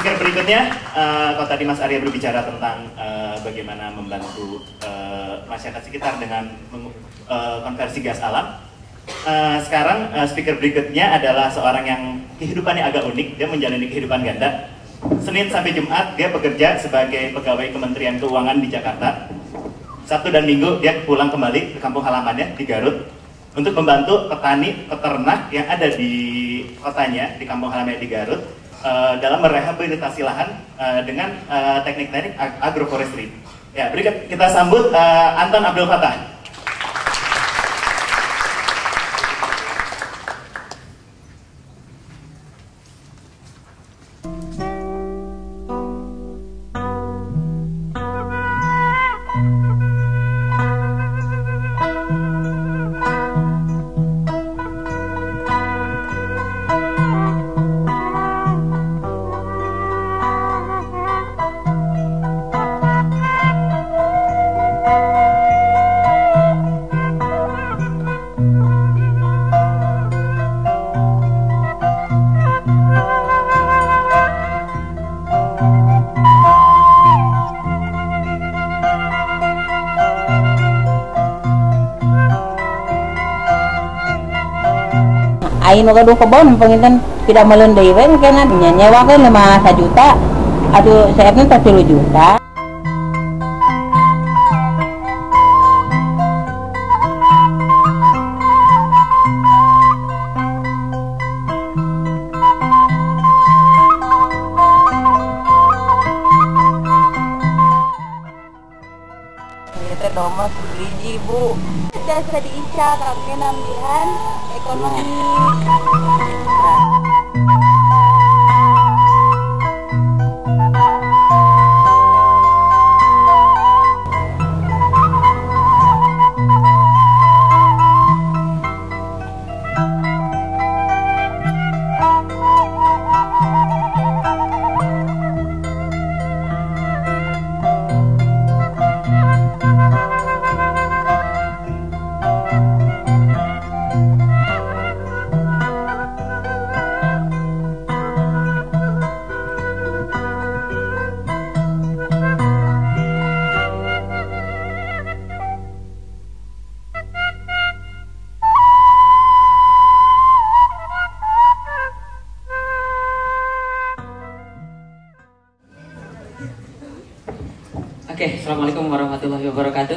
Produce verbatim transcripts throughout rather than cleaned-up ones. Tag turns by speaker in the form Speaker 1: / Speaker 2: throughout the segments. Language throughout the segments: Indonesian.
Speaker 1: speaker berikutnya, uh, kalau tadi Mas Arya berbicara tentang uh, bagaimana membantu uh, masyarakat sekitar dengan uh, konversi gas alam. Uh, sekarang uh, speaker berikutnya adalah seorang yang kehidupannya agak unik, dia menjalani kehidupan ganda. Senin sampai Jumat dia bekerja sebagai pegawai Kementerian Keuangan di Jakarta. Sabtu dan Minggu dia pulang kembali ke kampung halamannya di Garut untuk membantu petani peternak yang ada di kotanya, di kampung halamannya di Garut, Uh, dalam merehabilitasi lahan uh, dengan uh, teknik-teknik ag agroforestry. Ya, berikut kita sambut uh, Anton Abdul Fatah.
Speaker 2: Ain waktu kebon penginten tidak melendai kan karena nyewa kan lima juta, aduh saya kan sepuluh juta.
Speaker 3: Kita domba beli Bu. Dasar diisya kakek nambihan ekonomi.
Speaker 4: Oke, Assalamualaikum warahmatullahi wabarakatuh.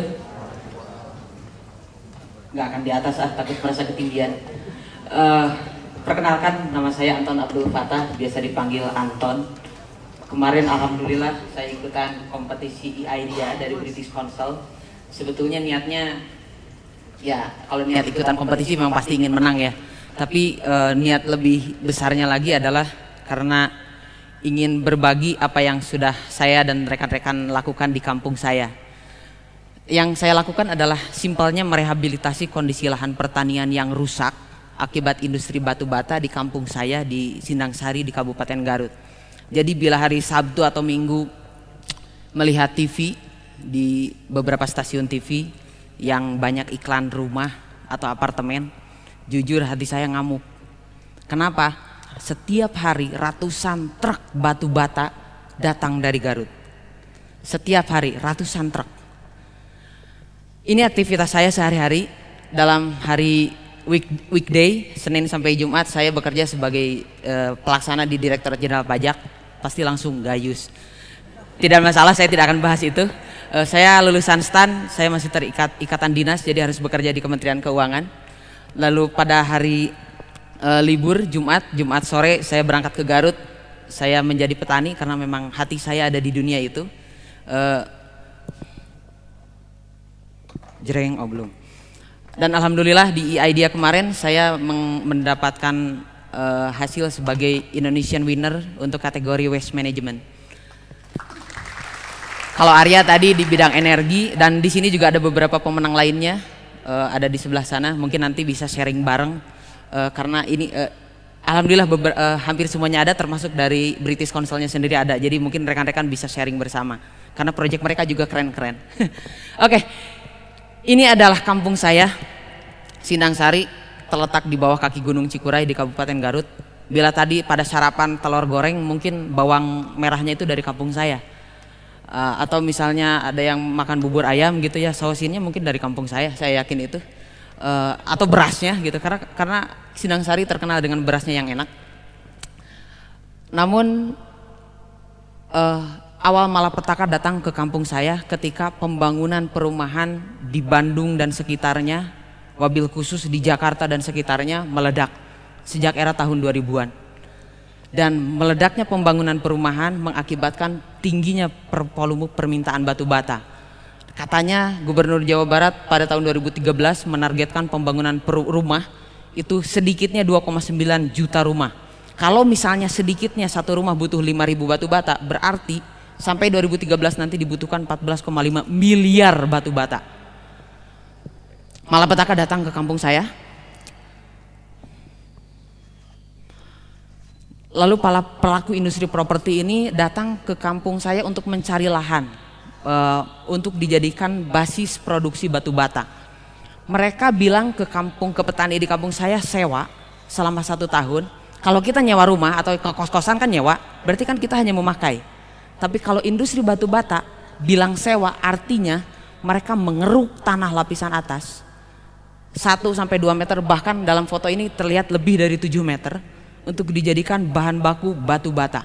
Speaker 4: Nggak akan di atas, ah, takut merasa ketinggian. uh, Perkenalkan, nama saya Anton Abdul Fatah, biasa dipanggil Anton. Kemarin Alhamdulillah saya ikutan kompetisi e-idea dari British Council. Sebetulnya niatnya, ya kalau niat ikutan kompetisi memang pasti ingin menang ya. Tapi uh, niat lebih besarnya lagi adalah karena ingin berbagi apa yang sudah saya dan rekan-rekan lakukan di kampung saya. Yang saya lakukan adalah simpelnya merehabilitasi kondisi lahan pertanian yang rusak akibat industri batu bata di kampung saya di Sindangsari di Kabupaten Garut. Jadi bila hari Sabtu atau Minggu melihat T V di beberapa stasiun T V yang banyak iklan rumah atau apartemen, jujur hati saya ngamuk. Kenapa? Setiap hari ratusan truk batu bata datang dari Garut. Setiap hari ratusan truk. Ini aktivitas saya sehari-hari. Dalam hari week, weekday, Senin sampai Jumat saya bekerja sebagai uh, pelaksana di Direktorat Jenderal Pajak. Pasti langsung gayus. Tidak masalah, saya tidak akan bahas itu. uh, Saya lulusan S T A N, saya masih terikat ikatan dinas, jadi harus bekerja di Kementerian Keuangan. Lalu pada hari Uh, libur Jumat, Jumat sore saya berangkat ke Garut. Saya menjadi petani karena memang hati saya ada di dunia itu. uh, Jreng, oh belum. Dan Alhamdulillah di e-idea kemarin saya mendapatkan uh, hasil sebagai Indonesian winner untuk kategori waste management. Kalau Arya tadi di bidang energi, dan di sini juga ada beberapa pemenang lainnya, uh, ada di sebelah sana. Mungkin nanti bisa sharing bareng. Uh, karena ini uh, alhamdulillah beber, uh, hampir semuanya ada, termasuk dari British Council-nya sendiri ada. Jadi mungkin rekan-rekan bisa sharing bersama karena proyek mereka juga keren-keren. Oke, okay. Ini adalah kampung saya, Sindangsari, terletak di bawah kaki Gunung Cikuray di Kabupaten Garut. bila tadi pada sarapan telur goreng mungkin bawang merahnya itu dari kampung saya. Uh, atau misalnya ada yang makan bubur ayam gitu ya, sausinnya mungkin dari kampung saya, saya yakin itu. Uh, atau berasnya gitu, karena karena Sindang Sari terkenal dengan berasnya yang enak. Namun uh, awal malapetaka datang ke kampung saya ketika pembangunan perumahan di Bandung dan sekitarnya, wabil khusus di Jakarta dan sekitarnya meledak sejak era tahun dua ribuan. Dan meledaknya pembangunan perumahan mengakibatkan tingginya per volume permintaan batu bata. Katanya Gubernur Jawa Barat pada tahun dua ribu tiga belas menargetkan pembangunan rumah itu sedikitnya dua koma sembilan juta rumah. Kalau misalnya sedikitnya satu rumah butuh lima ribu batu bata, berarti sampai dua ribu tiga belas nanti dibutuhkan empat belas koma lima miliar batu bata. Malapetaka datang ke kampung saya. Lalu para pelaku industri properti ini datang ke kampung saya untuk mencari lahan uh, untuk dijadikan basis produksi batu bata. Mereka bilang ke kampung, ke petani di kampung saya sewa selama satu tahun. Kalau kita nyewa rumah atau ke kos-kosan kan nyewa, berarti kan kita hanya memakai. Tapi kalau industri batu bata bilang sewa, artinya mereka mengeruk tanah lapisan atas satu sampai dua meter, bahkan dalam foto ini terlihat lebih dari tujuh meter. Untuk dijadikan bahan baku batu bata.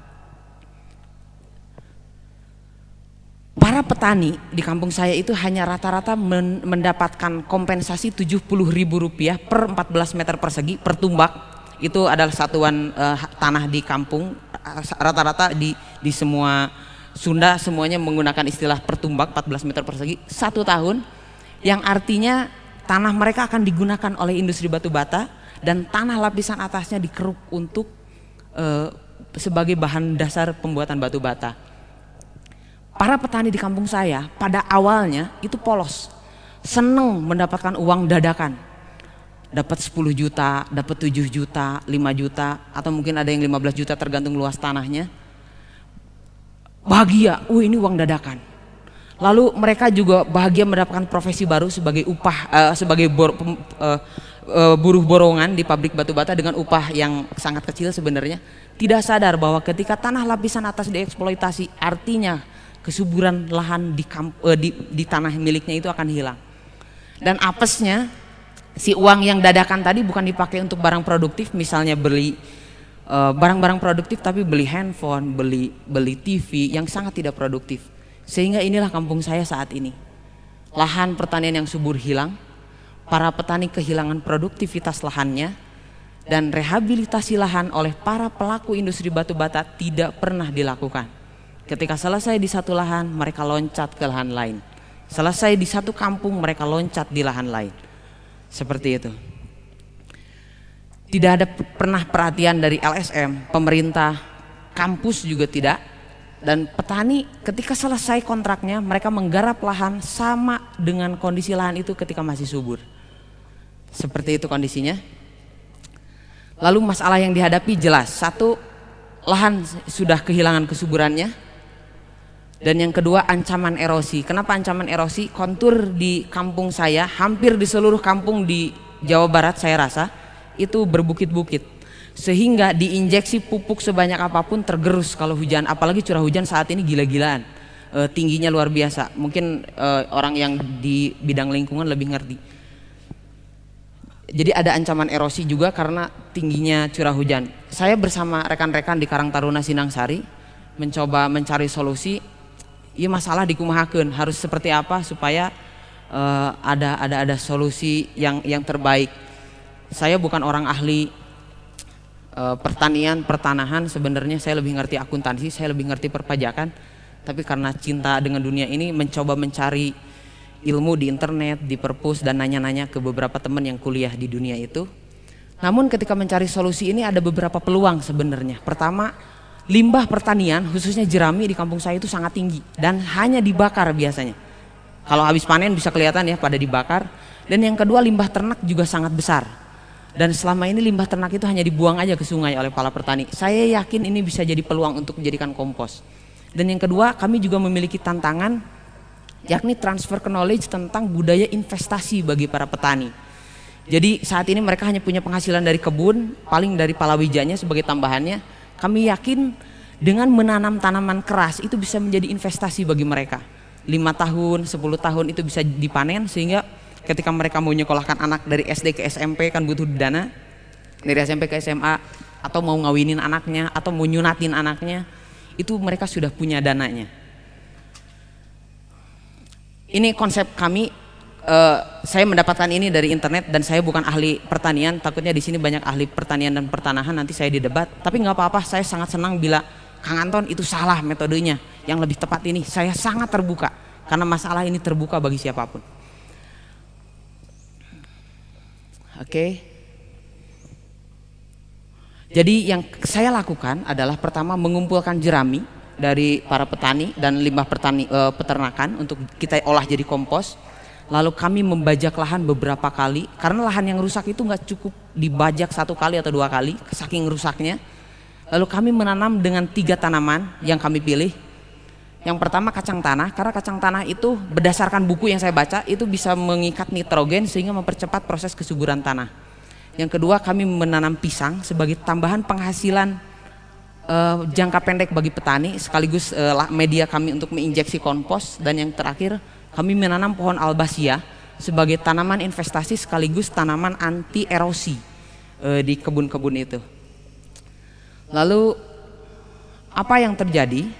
Speaker 4: Para petani di kampung saya itu hanya rata-rata men mendapatkan kompensasi tujuh puluh ribu rupiah per empat belas meter persegi per tumbak. Itu adalah satuan uh, tanah di kampung. Rata-rata di, di semua Sunda semuanya menggunakan istilah per tumbak empat belas meter persegi satu tahun. Yang artinya tanah mereka akan digunakan oleh industri batu bata. Dan tanah lapisan atasnya dikeruk untuk uh, sebagai bahan dasar pembuatan batu bata. Para petani di kampung saya pada awalnya itu polos, seneng mendapatkan uang dadakan, dapat sepuluh juta, dapat tujuh juta, lima juta, atau mungkin ada yang lima belas juta tergantung luas tanahnya. Bahagia, uh ini uang dadakan. Lalu mereka juga bahagia mendapatkan profesi baru sebagai upah, uh, sebagai bor, uh, Uh, buruh borongan di pabrik batu bata dengan upah yang sangat kecil sebenarnya, tidak sadar bahwa ketika tanah lapisan atas dieksploitasi, artinya kesuburan lahan di, kamp, uh, di, di tanah miliknya itu akan hilang. Dan apesnya si uang yang dadakan tadi bukan dipakai untuk barang produktif, misalnya beli barang-barang uh, produktif, tapi beli handphone, beli beli T V yang sangat tidak produktif. Sehingga inilah kampung saya saat ini. Lahan pertanian yang subur hilang. Para petani kehilangan produktivitas lahannya, dan rehabilitasi lahan oleh para pelaku industri batu bata tidak pernah dilakukan. Ketika selesai di satu lahan, mereka loncat ke lahan lain. Selesai di satu kampung, mereka loncat di lahan lain. Seperti itu. Tidak ada pernah perhatian dari L S M, pemerintah, kampus juga tidak. Dan petani ketika selesai kontraknya, mereka menggarap lahan sama dengan kondisi lahan itu ketika masih subur. Seperti itu kondisinya. Lalu masalah yang dihadapi jelas. Satu, lahan sudah kehilangan kesuburannya. Dan yang kedua, ancaman erosi. Kenapa ancaman erosi? Kontur di kampung saya, hampir di seluruh kampung di Jawa Barat saya rasa, itu berbukit-bukit. Sehingga diinjeksi pupuk sebanyak apapun tergerus kalau hujan. Apalagi curah hujan saat ini gila-gilaan. E, tingginya luar biasa. Mungkin e, orang yang di bidang lingkungan lebih ngerti. Jadi ada ancaman erosi juga karena tingginya curah hujan. Saya bersama rekan-rekan di Karang Taruna Sindang Sari mencoba mencari solusi. Ya masalah dikumahakeun harus seperti apa supaya uh, ada ada ada solusi yang yang terbaik. Saya bukan orang ahli uh, pertanian, pertanahan. Sebenarnya saya lebih ngerti akuntansi, saya lebih ngerti perpajakan. Tapi karena cinta dengan dunia ini mencoba mencari ilmu di internet, di perpus, dan nanya-nanya ke beberapa teman yang kuliah di dunia itu. Namun ketika mencari solusi ini ada beberapa peluang sebenarnya. Pertama, limbah pertanian khususnya jerami di kampung saya itu sangat tinggi dan hanya dibakar biasanya. Kalau habis panen bisa kelihatan ya pada dibakar. Dan yang kedua, limbah ternak juga sangat besar. Dan selama ini limbah ternak itu hanya dibuang aja ke sungai oleh para petani. Saya yakin ini bisa jadi peluang untuk menjadikan kompos. Dan yang kedua, kami juga memiliki tantangan yakni transfer knowledge tentang budaya investasi bagi para petani.
Speaker 5: Jadi saat ini mereka hanya punya penghasilan dari kebun, paling dari palawijanya sebagai tambahannya. Kami yakin dengan menanam tanaman keras itu bisa menjadi investasi bagi mereka. lima tahun, sepuluh tahun itu bisa dipanen, sehingga ketika mereka mau nyekolahkan anak dari S D ke S M P kan butuh dana, dari S M P ke S M A, atau mau ngawinin anaknya, atau mau nyunatin anaknya, itu mereka sudah punya dananya. Ini konsep kami. Uh, saya mendapatkan ini dari internet dan saya bukan ahli pertanian, takutnya di sini banyak ahli pertanian dan pertanahan, nanti saya didebat. Tapi nggak apa-apa, saya sangat senang bila Kang Anton itu salah metodenya, yang lebih tepat ini. Saya sangat terbuka karena masalah ini terbuka bagi siapapun. Oke. Okay. Jadi yang saya lakukan adalah pertama mengumpulkan jerami dari para petani dan limbah petani, uh, peternakan untuk kita olah jadi kompos. Lalu kami membajak lahan beberapa kali, karena lahan yang rusak itu nggak cukup dibajak satu kali atau dua kali, saking rusaknya. Lalu kami menanam dengan tiga tanaman yang kami pilih. Yang pertama kacang tanah, karena kacang tanah itu berdasarkan buku yang saya baca itu bisa mengikat nitrogen sehingga mempercepat proses kesuburan tanah. Yang kedua kami menanam pisang sebagai tambahan penghasilan uh, jangka pendek bagi petani, sekaligus uh, media kami untuk menginjeksi kompos. Dan yang terakhir kami menanam pohon albasia sebagai tanaman investasi sekaligus tanaman anti erosi e, di kebun-kebun itu. Lalu apa yang terjadi?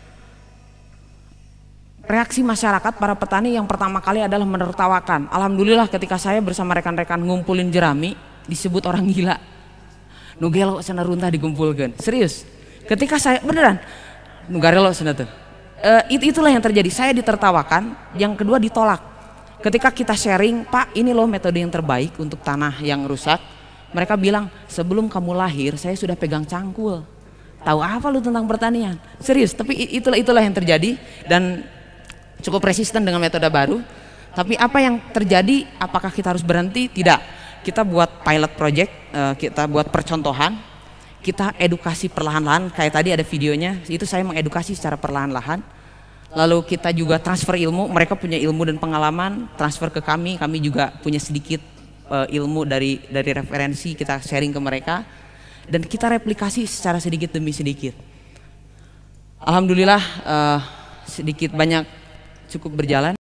Speaker 5: Reaksi masyarakat para petani yang pertama kali adalah menertawakan. Alhamdulillah ketika saya bersama rekan-rekan ngumpulin jerami disebut orang gila. Nugelo sana runtah dikumpulkan. Serius. Ketika saya beneran nugarelo sana tuh. Uh, itu itulah yang terjadi. Saya ditertawakan, yang kedua ditolak. Ketika kita sharing, Pak, ini loh metode yang terbaik untuk tanah yang rusak. Mereka bilang, sebelum kamu lahir, saya sudah pegang cangkul. Tahu apa lu tentang pertanian? Serius, tapi itulah itulah yang terjadi dan cukup resisten dengan metode baru. Tapi apa yang terjadi? Apakah kita harus berhenti? Tidak. Kita buat pilot project, uh, kita buat percontohan. Kita edukasi perlahan-lahan, kayak tadi ada videonya, itu saya mengedukasi secara perlahan-lahan. Lalu kita juga transfer ilmu, mereka punya ilmu dan pengalaman, transfer ke kami, kami juga punya sedikit uh, ilmu dari dari referensi, kita sharing ke mereka. Dan kita replikasi secara sedikit demi sedikit. Alhamdulillah uh, sedikit banyak cukup berjalan.